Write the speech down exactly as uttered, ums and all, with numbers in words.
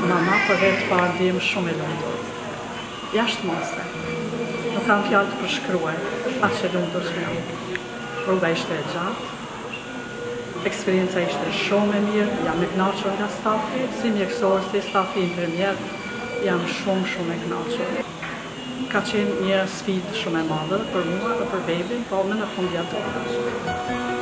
Mamma për vetë pa ndjem shumë e lumtur. Jashtë mostre. Nuk kam fjalë të përshkruar atë që lumtur që jam. Rruga ishte e gjatë. Eksperienca ishte shumë e mirë, jam e kënaqur nga stafi, si mjekësor, si stafi infermier, jam shumë shumë e kënaqur. Ka qenë një sfidë shumë e madhe për mua dhe për bebin, po më në fund jam të kënaqur.